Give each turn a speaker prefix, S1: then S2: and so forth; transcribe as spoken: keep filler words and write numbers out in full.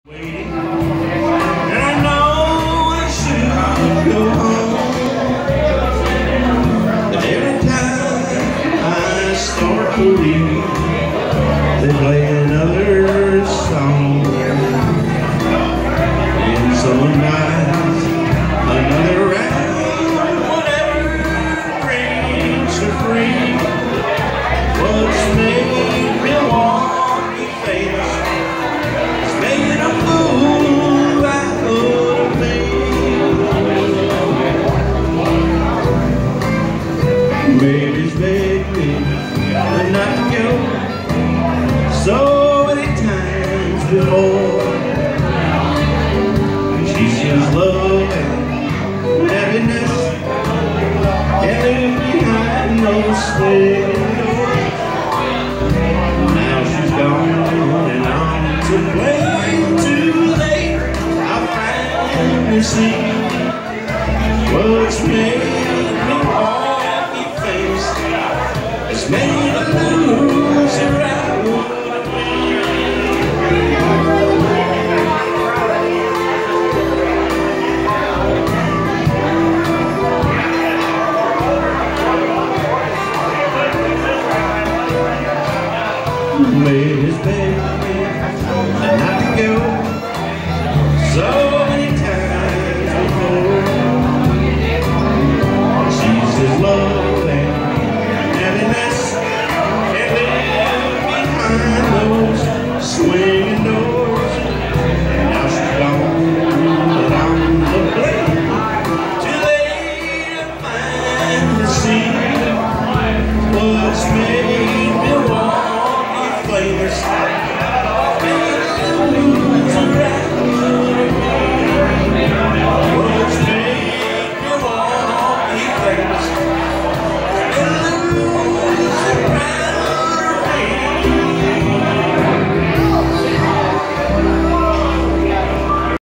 S1: Waiting, and I know I should go home, but every time I start to leave, they play another song, and so nice, another round, whatever brings her free. What's made Milwaukee famous? Making a fool out of me. Baby's begged me the night ago so many times before. She says love and happiness can't live behind those sliding doors. Now she's gone and I'm to blame. You see what's made Milwaukee famous has made a loser out of me. Made his baby a night ago